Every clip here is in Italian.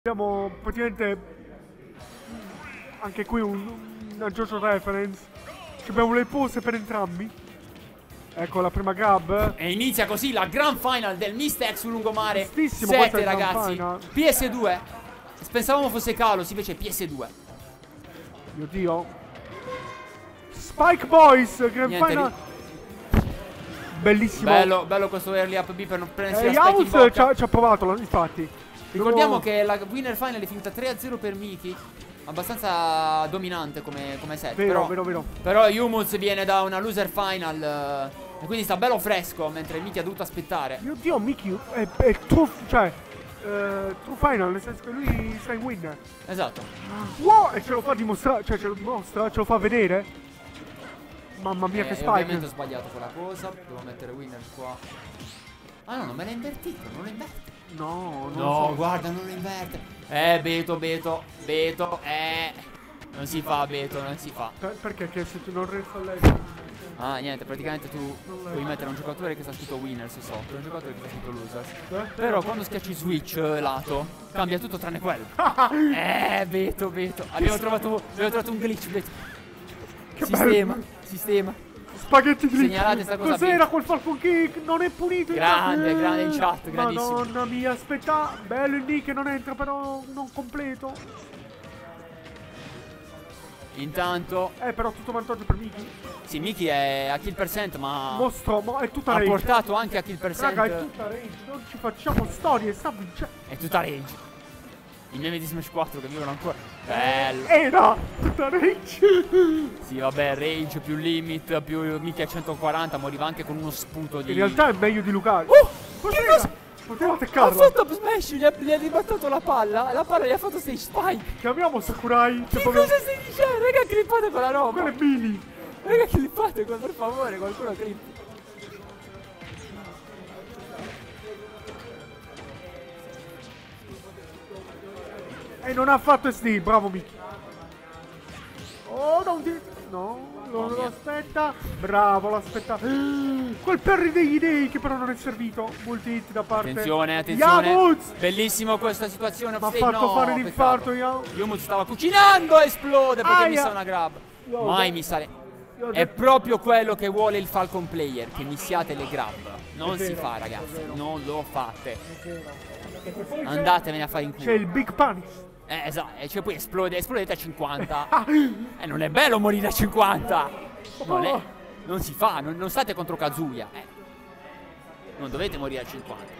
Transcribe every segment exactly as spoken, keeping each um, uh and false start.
Abbiamo praticamente anche qui un, una JoJo reference. Abbiamo le pose per entrambi. Ecco la prima grab. E inizia così la grand final del Mistex sul lungomare. sette ragazzi. P S due. Pensavamo fosse Kalos, invece P S due. Mio Dio. Spike Boys grand Niente, final. Bellissimo. Bello, bello questo early up B per non prendersi eh, la Spike in bocca. ci ha, ci ha provato, infatti. Ricordiamo no. che la winner final è finita tre a zero per Miki. Abbastanza dominante come, come set. Vero, però, vero, vero. Però Yumuz viene da una loser final. E quindi sta bello fresco. Mentre Miki ha dovuto aspettare. Mio Dio, Miki è, è true, cioè uh, true final, nel senso che lui sta in winner. Esatto. Wow, e ce lo fa dimostrare, cioè ce lo dimostra, ce lo fa vedere. Mamma mia, eh, che spike. Ovviamente ho sbagliato quella cosa. Devo mettere winner qua. Ah no, non me l'ha invertito, non l'ha invertito. No, non No, so. guarda, non lo inverte. Eh, Beto, Beto, Beto, eh. Non si fa, Beto, non si fa. Per, perché? Che se tu non resta lei. Ah, niente, praticamente tu puoi mettere un giocatore che sta scritto winners sotto, un giocatore che sta scritto losers. Eh? Però quando schiacci switch eh, lato, cambia tutto tranne quello. eh, Beto, Beto. Abbiamo trovato, abbiamo trovato un glitch, Beto. Che sistema, bello. sistema. Spaghetti glitch. Segnalate sta cosa. Cos'era quel Falcon Kick? Non è punito. Grande, grande in chat, grandissimo. Madonna mia, aspetta. Bello il nick che non entra, però non completo. Intanto Eh, però tutto vantaggio per Miki. sì, Miki è a kill percent, ma Mostro, ma è tutta ha rage. portato anche a kill percent. Raga, è tutta rage. Non ci facciamo storie, sta vincendo. È tutta rage. I meme di Smash quattro che vivono ancora. Bello. Era tutta rage. Sì, vabbè, rage più limit più Miki a centoquaranta. Moriva anche con uno sputo di. In realtà è meglio di Lucario. Oh, che cosa? Poteva Ha attaccarla. fatto up smash, gli ha, gli ha ribattato la palla. La palla gli ha fatto stage spike. Chiamiamo Sakurai. Che cosa stai dicendo? Raga, clippate quella roba. Quello è Mini. Raga, clippate, per favore, qualcuno clippi. E non ha fatto S D, bravo Miki. Oh, non ti... No, non lo aspetta. Bravo, l'aspetta. Quel parry degli dei che però non è servito. Molti hit da parte. Attenzione, attenzione. Yamuz! Bellissimo questa situazione. Mi ha fatto no, fare l'infarto, peccato. Yamuz. Yumuz stava cucinando e esplode perché Aia. mi sa una grab. Io Mai ho- mi sale. io ho È detto- proprio quello che vuole il Falcon player, che missiate le grab. Non È si vero, fa, è ragazzi, vero. non lo fate. Perché poi c'è- Andatevene a fare in C'è culo. il Big Punish. Eh, esatto, e cioè poi esplode, esplodete a cinquanta. E non è bello morire a cinquanta. Non è, non si fa, non, non state contro Kazuya. Eh. Non dovete morire a cinquanta.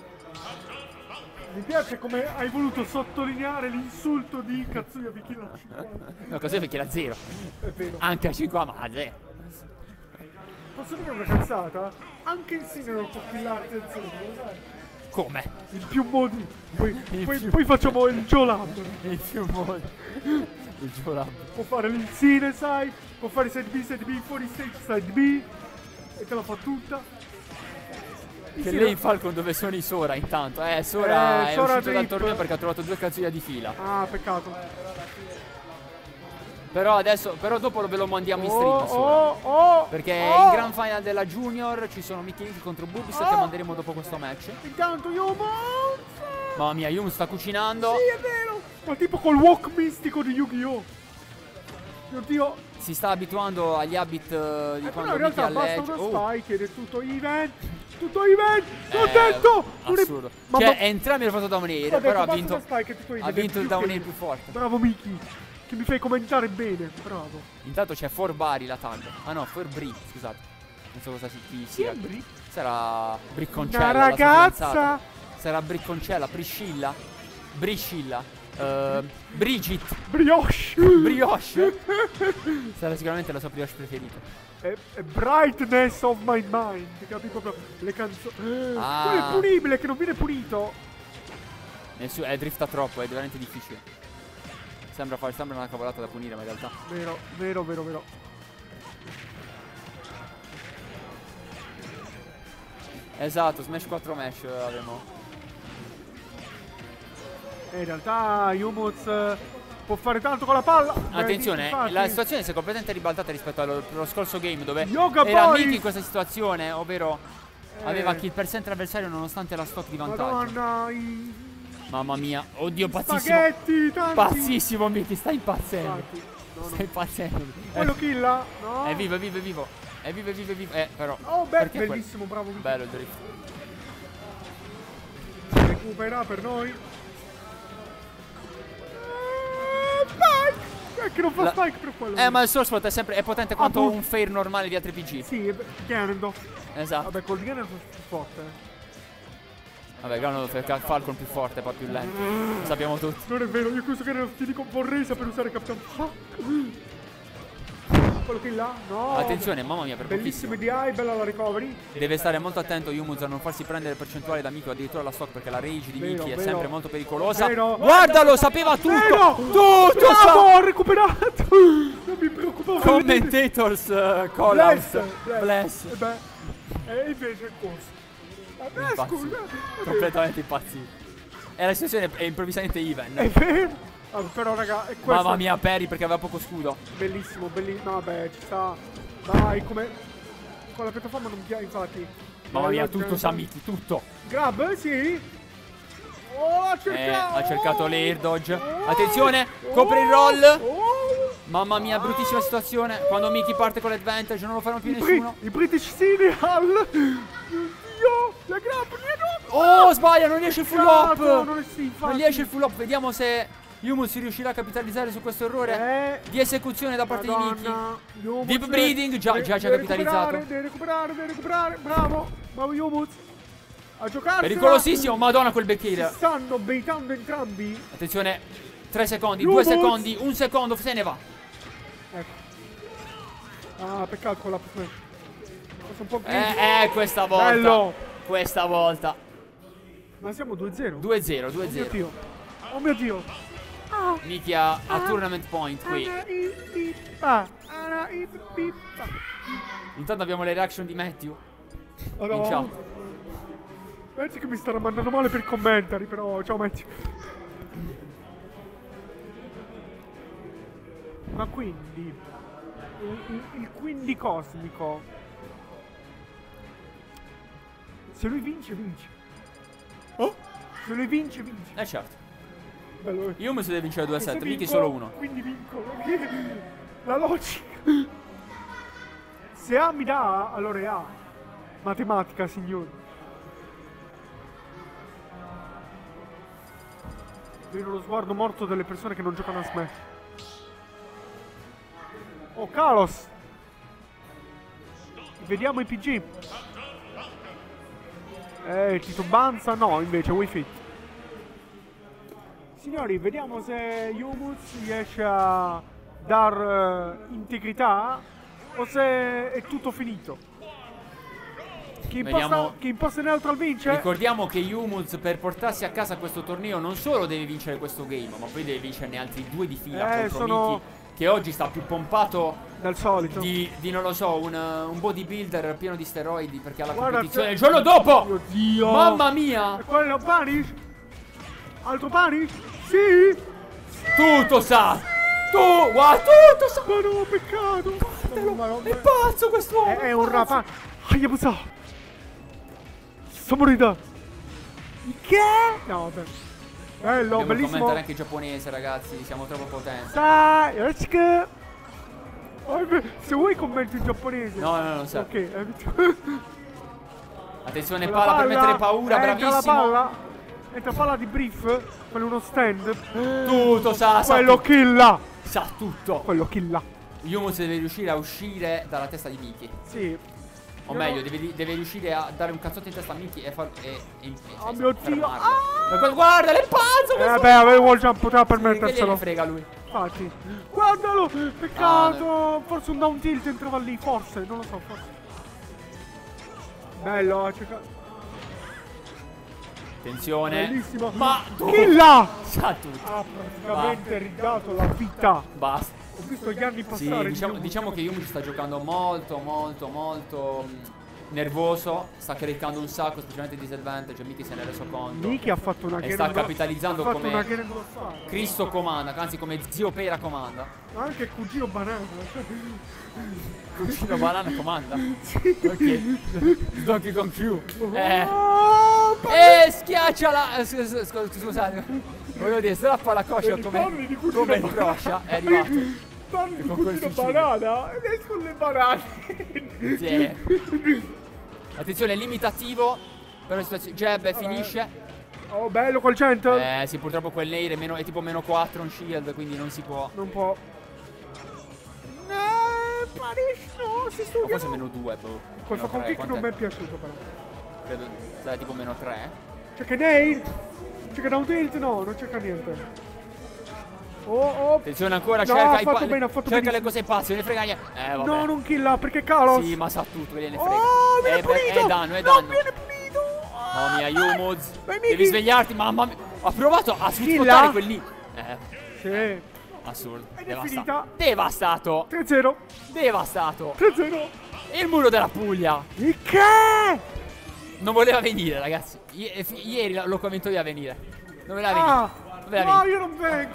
Mi piace come hai voluto sottolineare l'insulto di Katsuya Bikino a cinquanta. No, Kazuya perché era zero. È vero. Anche a cinquanta, ma a zero. Posso dire una cazzata? Anche in Sinner non può killarti al zero, sai? Come? In più modi. Poi, In poi, più- poi facciamo il Jolab. Il più modi. Il Jolab. Può fare l'insine, sai? Può fare side B, side B, fuori stage, side B. E te la fa tutta. Che lei in Falcon dove sono i Sora intanto. Eh, Sora Eh, è Sora uscito dal drip. torneo perché ha trovato due Kazuya di fila. Ah, peccato. Però adesso, però dopo ve lo mandiamo in Oh, stream Sora. oh, oh. Perché oh. in Grand Final della Junior ci sono Mickey contro Bubis Oh. che manderemo dopo questo match. Intanto Yumuz. Mamma mia, Yum sta cucinando. Sì, è vero. Ma tipo col walk mistico di Yu-Gi-Oh! Mio Dio. Si sta abituando agli habit eh, di Eh, però quando in Mickey realtà ha basta legge. uno Oh, spike ed è tutto event. Tutto event. L'ho eh, detto. Non è- assurdo. Ma- Cioè, ma- entrambi hanno fatto down air, Ho detto, però ha basta vinto, uno spike e tutto ha event, vinto il più down che- air più forte. Bravo Miki. Che mi fai commentare bene. Bravo. Intanto c'è For Bari la tag. Ah no, For Bri, scusate. Non so cosa si chi sia. Chi è Bri? Sarà Bricconcella. Una la sua ragazza. fidanzata. Sarà Bricconcella, Priscilla. Briscilla. eh, Brigitte. Brioche. Brioche. Sarà sicuramente la sua brioche preferita. È, è brightness of my mind. Capi proprio le canzoni. Ah. Quello è punibile che non viene punito. Nel suo, è drifta troppo, è veramente difficile. Sembra fare sembra una cavolata da punire, ma in realtà. Vero, vero, vero, vero. Esatto, Smash quattro Mesh eh, avremo. E in realtà Yumuz eh, può fare tanto con la palla. Attenzione, Eh, infatti. la situazione si è completamente ribaltata rispetto allo, allo scorso game dove Yoga era Boys. Miki in questa situazione, ovvero Eh. aveva kill percent avversario nonostante la stock di vantaggio. Madonna, i... Mamma mia. Oddio, pazzissimo. Spaghetti, tanti. Pazzissimo, Mickey, sta impazzendo. Infatti, no, no. Sta impazzendo. Quello Eh, killa? No. È vivo, è vivo, è vivo. È vivo, è vivo, è vivo. Eh, però. Oh, beh, perché bellissimo, bravo. quel... Bello il drift. Recupera per noi. Eh, Spike! Eh, che non fa La- Spike per quello. Eh, ma il Source Sword è sempre. È potente quanto boh. un fair normale di altri P G. Sì, beh, Ganondorf. Esatto. Vabbè, col Ganondorf è più forte. eh. Vabbè, Ganondorf è il Falcon più forte, poi più lento. Lo sappiamo tutti. Non è vero, io questo Ganondorf ti dico vorrei saper usare Capitan Falcon. Quello che là? No. Attenzione, mamma mia, per Bellissime pochissimo. D I, bella la recovery. Deve stare molto attento Yumuz a non farsi prendere percentuali da Mickey o addirittura la stock, perché la rage di Vero, Mickey è vero. sempre molto pericolosa. Vero. Guardalo, sapeva tutto! Vero. Tutto Bravo, sa! ho recuperato. Non mi preoccupavo. Commentators uh, call Bless, out. bless. Bless. E beh, e invece il corso. Vabbè, Impazzito. scusa. Completamente impazzito. E la situazione è improvvisamente even. È vero. Ah, però raga, è questo. Mamma mia, Perry perché aveva poco scudo. Bellissimo, bellissimo. No, vabbè, ci sta. Dai, come. Con la piattaforma non piace, infatti. Mamma mia, Bello, tutto sa bello. Mickey, tutto. Grab, sì. Oh, ha Eh, cercato. ha cercato l'air dodge. Oh. Attenzione, Oh. copre il roll. Oh. Mamma mia, bruttissima situazione. Quando Mickey parte con l'advantage non lo farà più I, Bri- nessuno. I British Serial. Dio, la grab, niente. Oh, sbaglia, non riesce il full up. Non è sì, infatti. Non riesce il full up. Vediamo se Yumuz si riuscirà a capitalizzare su questo errore Eh. di esecuzione da parte di Mickey. Madonna, Yumuz Deep breathing, già- deve- già ci ha deve capitalizzato. recuperare, Deve recuperare, deve recuperare. Bravo, bravo Yumuz. A giocare. Pericolosissimo, madonna quel back Si heel. stanno baitando entrambi. Attenzione, tre secondi, Yumuz. due secondi, un secondo, se ne va. Ecco. Ah, peccato con la Questo è un po' Eh, eh, questa volta. Bello. Questa volta. Ma siamo due zero. due zero, due Oh mio zero. Dio. Oh mio Dio. Ah. Mickey ha, ha tournament point qui. Ana ipippa, ana ipippa. Intanto abbiamo le reaction di Matthew. Allora, In chat. pensi che mi stanno mandando male per i commentari, però ciao Matthew. Ma quindi il, il, il quindi cosmico, se lui vince vince. Oh? Se lui vince vince. Eh certo. Bello. Yumuz deve vincere due a E se sette, Mickey vinco, solo uno. Quindi vinco. La logica. Se A mi dà A, allora è A. Matematica, signori. Vedo lo sguardo morto delle persone che non giocano a Smash. Oh, Kalos. Vediamo i P G. Eh, titubanza no, invece Wii Fit. Signori, vediamo se Yumuz riesce a dar uh, integrità o se è tutto finito. Chi imposta, Vediamo. chi imposta neutral vince? Ricordiamo che Yumuz per portarsi a casa questo torneo non solo deve vincere questo game, ma poi deve vincerne altri due di fila Eh, contro sono- Mickey, che oggi sta più pompato Dal solito. di, di non lo so, un, un bodybuilder pieno di steroidi perché ha la Guarda, competizione se- il giorno dopo! Mio Dio. Mamma mia! E quello Punish? Altro Punish? Sì! Tutto sa! Tu! Guarda, tutto sa! Ma no, peccato! Ma no, È pazzo quest'uomo! È, è un rapa. Hayabusa! Samurida! Che? No, vabbè. Bello, Dobbiamo bellissimo. commentare anche in giapponese, ragazzi, siamo troppo potenti. Sai, Yoshiki! Oh, beh, se vuoi commenti in giapponese. No, no, no, non serve. Ok, hai vinto. Attenzione, La palla per mettere paura, entra bravissimo. la palla. Entra palla di brief. Quello uno stand. Tutto sa, sa Quello tutto. killa. Sa tutto. Quello killa. Yumuz deve riuscire a uscire dalla testa di Mickey. Sì. O Io meglio, no- deve, deve riuscire a dare un cazzotto in testa a Mickey e far. E, e, e, Oh cioè, mio Dio. fermarlo. Ah! Ma guarda, guarda, è pazzo Eh questo! vabbè, avevo wall jump, poteva Sì, che permetterselo. gliene frega lui. Infatti. Guardalo! Peccato! Forse un down tilt entrava lì, forse, non lo so, forse. Bello, ha cercato. Attenzione. Bellissimo. Ma tu Killa! sa tutto. Ha praticamente ridato la vita. Basta. Ho visto gli anni Sì, passare. diciamo, di diciamo che Yumuz sta giocando molto, molto, molto mh, nervoso. Sta caricando un sacco, specialmente disadvantage. Mickey se ne è reso conto. Miki ha fatto una E game sta gro- capitalizzando ha fatto come- una game grossata. Cristo comanda, anzi come zio Pera comanda. Ma anche cugino banana. Cugino banana comanda. Sì. Ok. Donkey Kong Q. Eh. Oh, E schiaccia la... eh, scu- scu- scu- Scusate. Volevo dire, strappa la coscia come, Parli di cugino come il banana. croscia. È arrivato. Parli di Con quel cugino fucile. banana ed è sulle banane. Sì. Attenzione, limitativo. Per la situazione. Jab e finisce. Oh, bello col cento. Eh sì, purtroppo quel Nair è, meno- è tipo meno quattro un shield, quindi non si può. Non può. Eh, Parish no, si O studia. forse meno due. Boh. Quel Meno Falcon tre, Kick quant'è? non mi è piaciuto però. Credo sarà tipo meno tre. Cerca Nail. Cerca down tilt, no, non cerca niente. Oh, oh. Attenzione ancora, No, cerca ha i fatto pa- bene, ha fatto cerca le benissimo. cose pazze, ne frega niente. Eh vabbè. No, non killa perché Kalos. Sì, ma sa tutto, gliene frega. Oh, viene è, per- punito. è danno, è Non danno. viene punito. Mamma mia, Yumuz. Vai, Devi Miki. svegliarti, mamma mia. Ha provato a Killa? sfruttare quel lì. Eh, Sì. assurdo. Ed è Devastato. finita. Devastato. tre zero. Devastato. tre zero. Il muro della Puglia. Il che? Non voleva venire, ragazzi. I- eh, fi- ieri l'ho convinto io a venire. Non voleva venire. Ah. Non voleva No, venire. io non vengo.